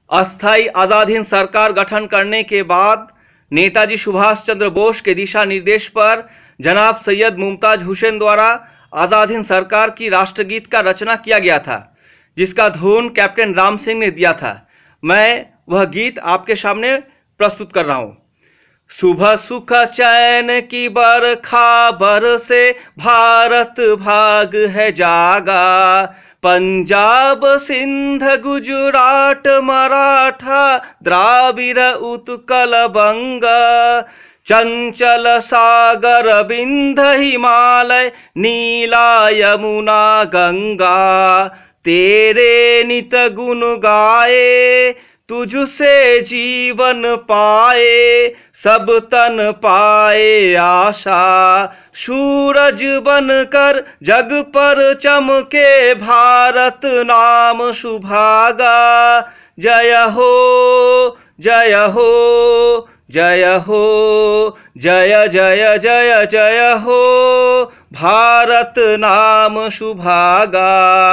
अस्थायी आज़ाद हिंद सरकार गठन करने के बाद नेताजी सुभाष चंद्र बोस के दिशा निर्देश पर जनाब सैयद मुमताज हुसैन द्वारा आज़ाद हिंद सरकार की राष्ट्रगीत का रचना किया गया था, जिसका धुन कैप्टन राम सिंह ने दिया था। मैं वह गीत आपके सामने प्रस्तुत कर रहा हूँ। सुबह सुख चैन की बरखा बरसे, भारत भाग है जागा। पंजाब सिंध गुजरात मराठा, द्राविड़ उत्कल बंगा। चंचल सागर बिंध हिमालय, नीला यमुना गंगा। तेरे नित गुण गाए, तुझसे जीवन पाए। सब तन पाए आशा, सूरज बनकर जग पर चमके। भारत नाम सुभागा। जय हो जय हो जय हो, जय जय जय जय हो। भारत नाम सुभागा।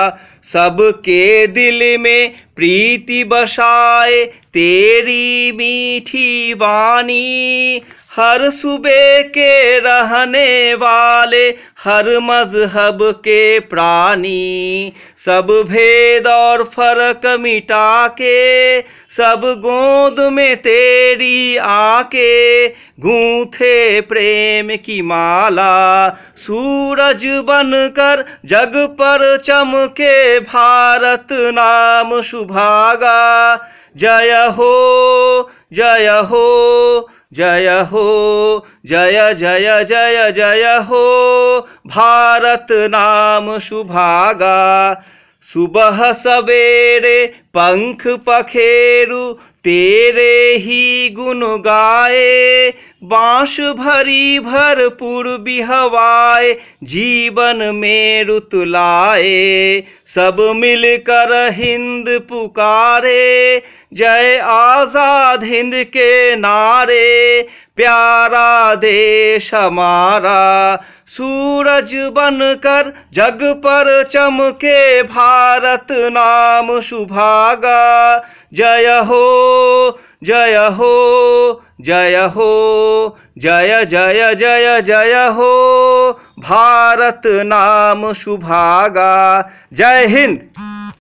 सबके दिल में प्रीति बसाए तेरी मीठी वाणी। हर सूबे के रहने वाले, हर मजहब के प्राणी। सब भेद और फर्क मिटा के, सब गोद में तेरी आके। गूंथे प्रेम की माला, सूरज बनकर जग पर चमके। भारत नाम सुभागा। जय हो जय हो जय हो, जय जय जय जय हो। भारत नाम सुभागा। सुबह सवेरे पंख पखेरु, तेरे ही गुण गाए। बांश भरी भरपूर हवाएं, जीवन में रुत लाए। सब मिलकर हिंद पुकारे, जय आज़ाद हिंद के नारे। प्यारा देश हमारा, सूरज बनकर जग पर चमके। भारत नाम सुभागा। जय हो जय हो जय हो, जय जय जय जय हो। भारत नाम सुभागा। जय हिंद।